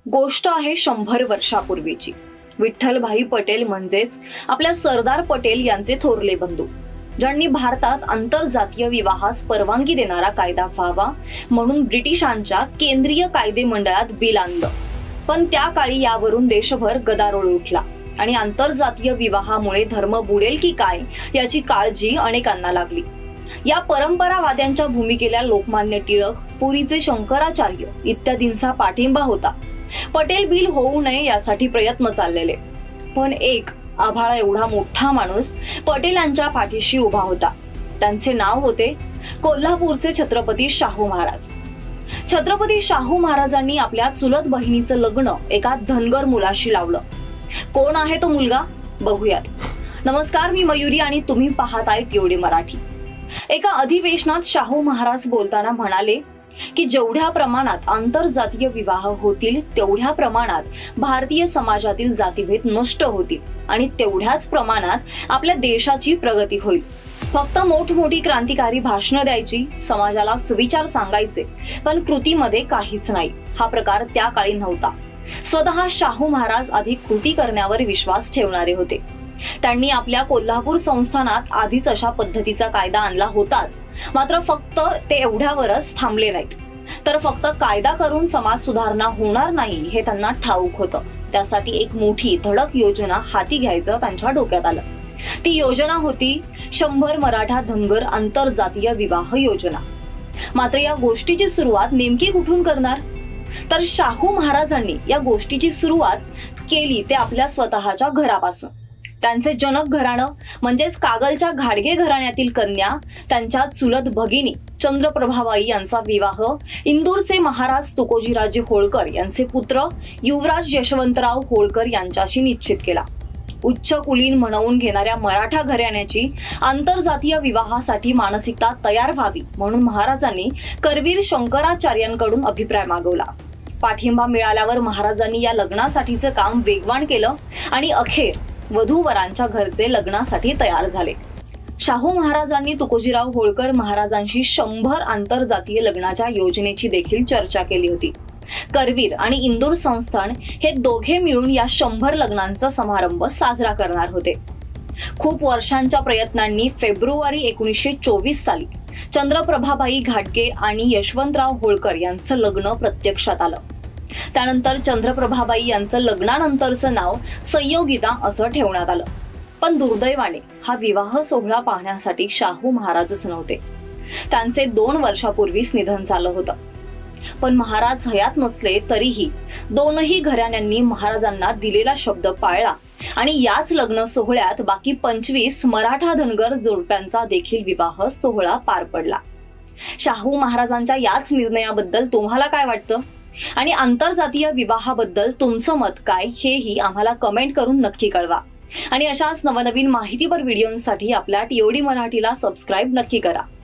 गोष्ट आहे 100 वर्षापूर्वीची। विठ्ठलभाई पटेल म्हणजेच आपल्या सरदार पटेल यांचे थोरले बंधू, ज्यांनी भारतात आंतरजातीय विवाहास परवानगी देणारा कायदा व्हावा म्हणून ब्रिटिशांच्या केंद्रीय कायदे मंडळात बिल आणलं। पण त्या काळी यावरून देशभर गदारोळ उठला आणि आंतरजातीय विवाहामुळे धर्म बुडेल की काय याची काळजी अनेकांना लागली। या परंपरावाद्यांच्या भूमिकेला लोकमान्य टिळक, पुरीचे शंकराचार्य इत्यादींचा पाठिंबा होता। पटेल बिल होऊ नये यासाठी प्रयत्न चाललेले, पण एक आभाळा एवढा मोठा माणूस पटेलांच्या पाठीशी उभा होता। त्यांचे नाव होते कोल्हापूरचे छत्रपती शाहू महाराज। छत्रपती शाहू महाराजांनी आपल्या चुलत बहिणीचं लग्न एका धनगर मुलाशी लावलं। कोण आहे तो मुलगा बघूयात। नमस्कार, मी मयुरी आणि तुम्ही पाहताय टीओडी मराठी। एका अधिवेशनात शाहू महाराज बोलताना म्हणाले की जेवढ्या प्रमाणात आंतरजातीय विवाह होतील तेवढ्या प्रमाणात भारतीय समाजातील जातीभेद नष्ट होतील आणि तेवढ्याच प्रमाणात आपल्या देशाची प्रगती होईल। फक्त मोठमोठी क्रांतिकारी भाषणं द्यायची, समाजाला सुविचार सांगायचे, पण कृतीमध्ये काहीच नाही, हा प्रकार त्या काळी नव्हता। स्वतः शाहू महाराज आधी कृती करण्यावर विश्वास ठेवणारे होते। त्यांनी आपल्या कोल्हापूर संस्थानात आधीच अशा पद्धतीचा कायदा आणला होताच, मात्र फक्त ते एवढ्यावरच थांबले नाहीत, तर फक्त कायदा करून समाज सुधारणा होणार नाही हे त्यांना ठाऊक होतं। त्यासाठी एक मोठी धडक योजना हाती घ्यायचं त्यांच्या डोक्यात आलं। ती योजना होती 100 मराठा धनगर आंतरजातीय विवाह योजना। मात्र या गोष्टीची सुरुवात नेमकी कुठून करणार? तर शाहू महाराजांनी या गोष्टीची सुरुवात केली ते आपल्या स्वतःच्या घरापासून। त्यांचे जनक घराणं म्हणजेच कागलच्या घाडगे घराण्यातील कन्या, त्यांच्या चुलत भगिनी चंद्रप्रभाबाई यांचा विवाह इंदूरचे महाराज तुकोजीराजे होळकर यांचे पुत्र युवराज यशवंतराव होळकर यांच्याशी निश्चित केला। उच्च कुलीन म्हणवून घेणाऱ्या मराठा घराण्याची आंतरजातीय विवाहासाठी मानसिकता तयार व्हावी म्हणून महाराजांनी करवीर शंकराचार्यांकडून अभिप्राय मागवला। पाठिंबा मिळाल्यावर महाराजांनी या लग्नासाठीचं काम वेगवान केलं आणि अखेर वधूवरांच्या घरचे लग्नासाठी तयार झाले। शाहू महाराजांनी तुकोजीराव होळकर महाराजांशी 100 आंतरजातीय लग्नाच्या योजनेची देखील चर्चा केली होती। करवीर आणि इंदूर संस्थान हे दोघे मिळून या 100 लग्नांचा समारंभ साजरा करणार होते। खूप वर्षांच्या प्रयत्नांनी फेब्रुवारी 1924 साली चंद्रप्रभाबाई घाटगे आणि यशवंतराव होळकर यांचं लग्न प्रत्यक्षात आलं। त्यानंतर चंद्रप्रभाबाई यांचं लग्नानंतरचं नाव संयोगिता असं ठेवण्यात आलं। पण दुर्दैवाने हा विवाह सोहळा पाहण्यासाठी शाहू महाराजच नव्हते। त्यांचे 2 वर्षापूर्वीच निधन झालं होतं। पण महाराज हयात नसले तरीही दोनही घराण्यांनी महाराजांना दिलेला शब्द पाळला आणि याच लग्न सोहळ्यात बाकी 25 मराठा धनगर जोडप्यांचा देखील विवाह सोहळा पार पडला। शाहू महाराजांच्या याच निर्णयाबद्दल तुम्हाला काय वाटतं आणि आंतरजातीय विवाहाबद्दल तुमचं मत काय हेही आम्हाला कमेंट करून नक्की कळवा। आणि अशाच नवनवीन माहितीपर व्हिडिओंसाठी आपल्या टीओडी मराठीला सबस्क्राईब नक्की करा।